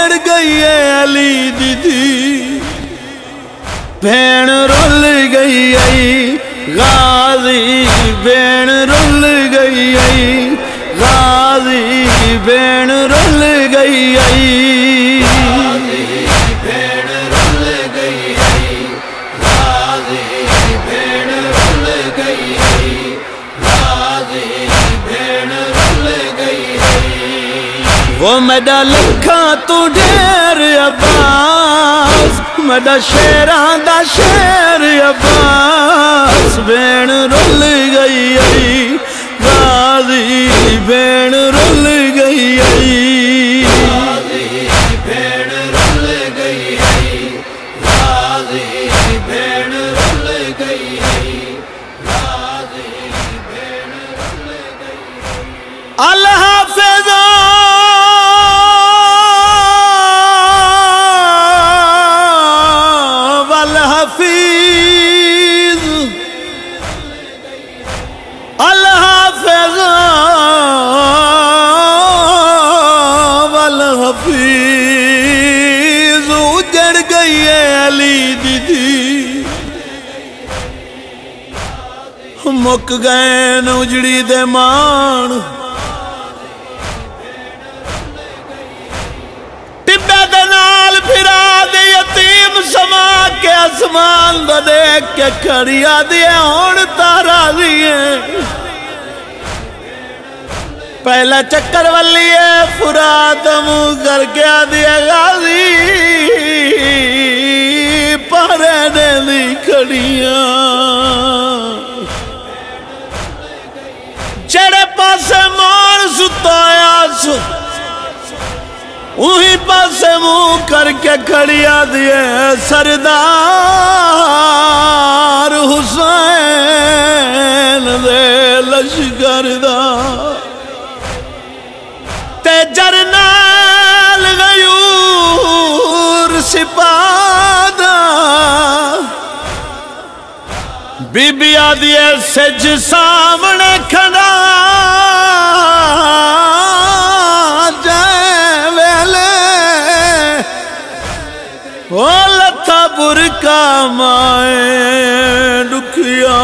उजड़ गई है अली दीदी भेण रुल गई आई गाजी भेण रुल गई आई गाजी भेण रुल गई आई भेण रुल गई आई गाजी भेण रुल गई आई गाजी भेण रुल गई आई वो मेरा लखा तू ढेर अब्बास मेरा शेरां दा शेर अब्बास भेण रुल गई आई गाजी भेण रुल गई आई गाजी भेण रुल गई आई गाजी भेण रुल गई आई गाजी भेण रुल गई अल्लाह हाफिज़ उजड़ गई है अली दीदी मुक गए न उजड़ी दे मान टिब्बे दे नाल फिरा दे यतीम समा के आसमान दा देख के खड़िया दिए हुण तारा दिए पहला चक्कर वाली है फुरात मुँह करके दिया गाजी पारे ने दी खड़िया जड़े पासे मान सुताया सु उही पासे मुँह करके खड़िया दिए सरदार हुसैन दे लश्कर दा ते जरनैल गयूर सिपादा बीबी आदिए सिज सामने खड़ा जय वेले ओ लथा बुरका माए दुखिया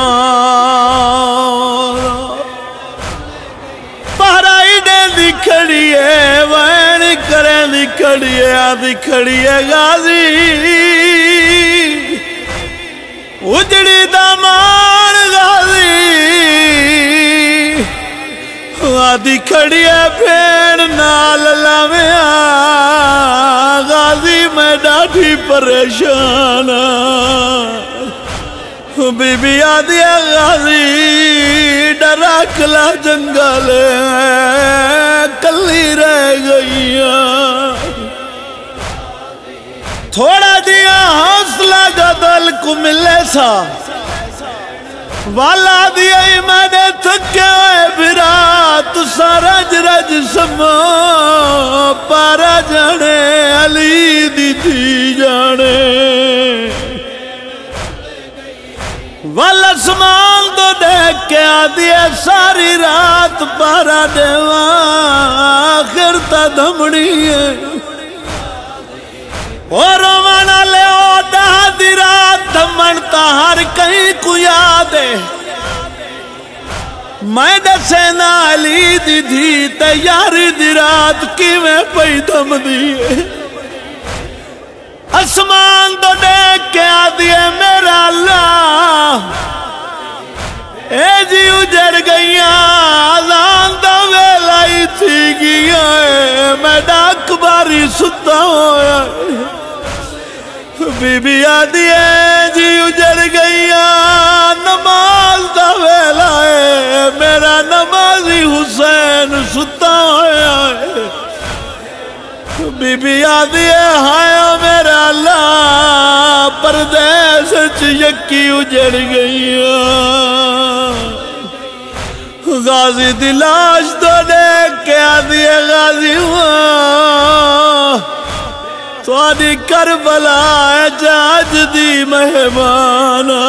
खड़िए वैन करे दी खड़िए आदि खड़िए गाजी उजड़ी दामान गाजी आदि खड़िए भेड़ नाल लाविया गाजी मैं डाठी परेशान बीबी आदि गाजी डरा कला जंगल कली रह गई थोड़ा दिया हौसला जो दल को मिले सा वाला दिया ही मैंने थके हुए फिरा तू सारा रज समो पारा जाने अली दीदी जाने वाला समान तो देख के आदि है सारी रात पारा देवा आखिर ता धमड़ी है और मना ले ओ दी रात धमनता हर कहीं को याद है मैं दसे ना अली दीदी तैयारी दी रात की मैं पई धम दी आसमान तो देख के आदि है मेरा अल्लाह ए जी उजड़ गईया आज़ान दा वेला ही थी गया मैं डाक बारी सुता होया बीबी आदि है जी उजड़ गईया नमाज दा वेला है मेरा नमाजी हुसैन सुता होया बीबी आदि है हाय मेरा अल्लाह परदेस च यक्की उजड़ गई गाजी दी लाश तो देख के आदि है गाजी थोड़ी करबला है जाज दी मेहमाना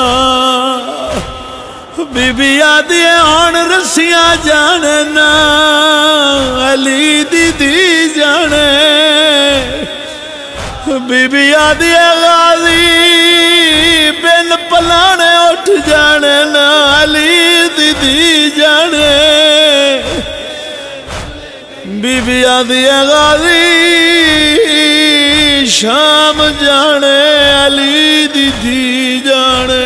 बीबी आदि हुण रस्सियां जाने ना अली दीदी जाने बीबी आदि गाजी बिन पलाने उठ जाने ना अली दीदी जाने बीबी आदि गाजी शाम जाने अली दीदी जाने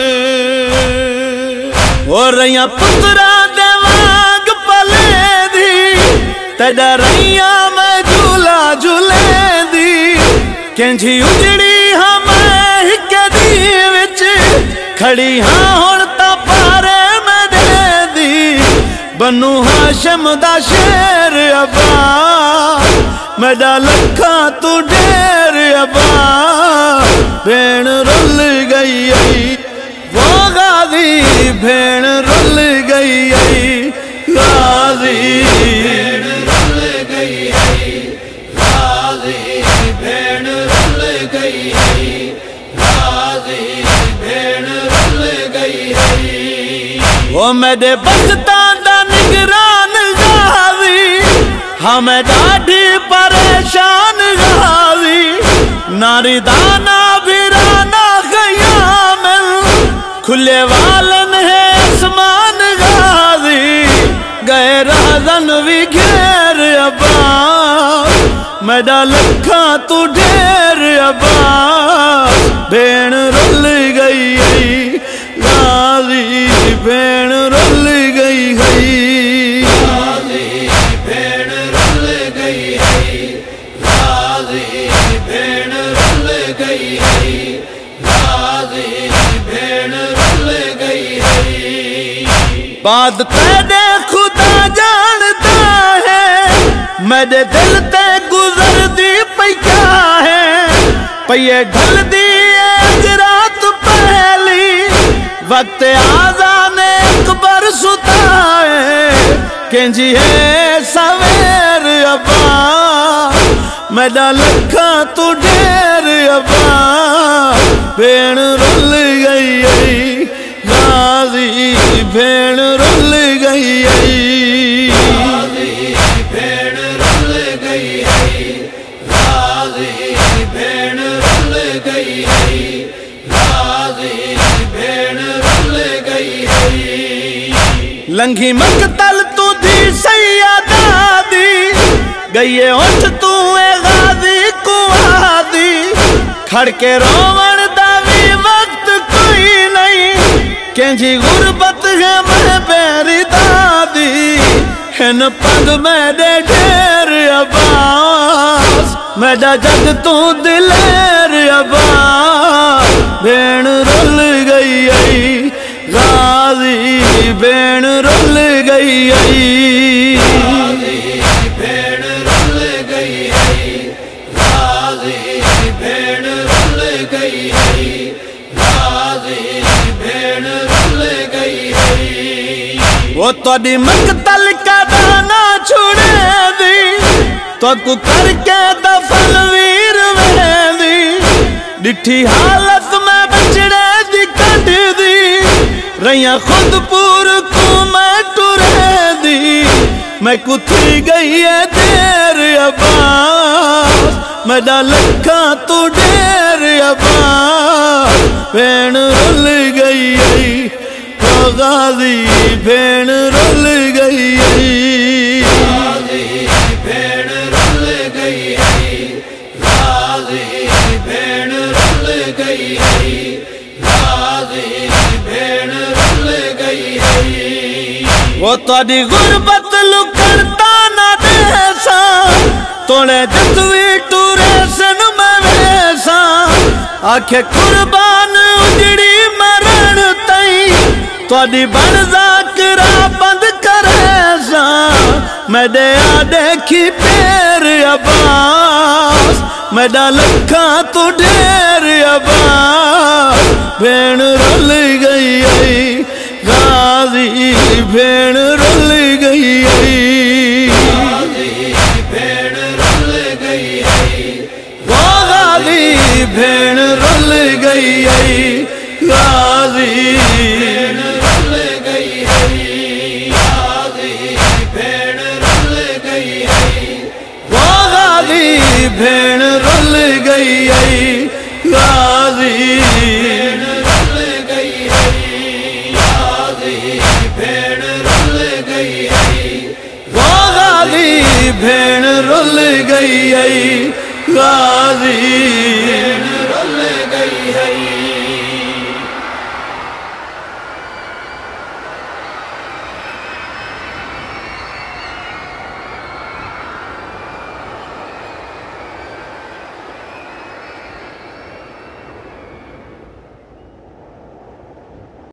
और रैया पुत्रा देवांग पले दी तेरा रैया में झूला झूले दी केंजी उजड़ी हम हिक दी विच खड़ी हाँ हुण तां पारे में दे दी बनू हाशम दा शेर अब्बा मेरा लखा तू ढेर अब्बा भेण रुल गई वो गाजी भेण रुल गई गाजी भेण रुल गई गाजी भेण रुल गई गाजी भेण रुल गई वो मेरे बख्तां दा निगरान गाजी हमें डाढ़ी परेशान गाजी नारी दाना बिराना क़यामल खुले वालन है आसमान गाजी गए राजन भी घेर अब्बा मेरा लखा तू ढेर अब्बा भेण रुल गई गाजी भेण रुल गई गाजी भेण रुल गई गाजी भेण रुल गई गाजी भेण रुल गई बात तेरे खुदा जानता है मेरे दिल ते गुजरदी पई क्या है पये ढल दी एक रात पहली वक्त आज़ान अकबर सुताए केंजी है सवेर अब्बा मेरा लखा तू ढेर अब्बा भेण रुल गई गाजी भेण रुल गई गाजी भेण रुल गई गाजी भेण रुल गई गाजी भेण रुल गई लंघी मकतल तू दी सैयदा दी गई उठ तू ए गाजी कुआदी खड़के रोवण दा भी वक्त कोई नहीं केंजी गुरबत है मैं पैरी दादी हिन पग मेरे ढेर अब्बास मेरा जग तू दिलेर अब्बास भेण रुल गई गाजी भेण रुल गई गाजी भेण रुल गई गाजी भेण रुल गई गाजी भेण रुल गई वो तोड़ी मकतल का दाना छुड़े दी तो कु करके दफन वीर वेंदी डिठी हालत में बचड़े दी कट दी रैया खुद पूर को मैं टुरे दी मैं कुथी गई है देर अब्बास मेरा लखा तू ढेर अब्बास भेण रुल गई गाजी भेण रुल गई गाजी भेण रुल गई गाजी भेण रुल गई गाजी भेण रुल गई वो तोड़ी गुरबत लुकड़ता ना देसा तोड़े जतवी टूरे सन में वैसा आखे कुर्बान उजड़ी मरण तई तोड़ी बन जाकरा बंद करे सा मेरे आ देखी पैर अब्बास मेरा लखा तू ढेर अब्बास भेण रुल गई गाजी भेण रुल गई गाजी भेण रुल गई गाजी भेण रुल गई गाजी भेण रुल गई गाजी भेण रुल गई गाजी भेण रुल गई گئی غازی غازی بھیڑ رل گئی غازی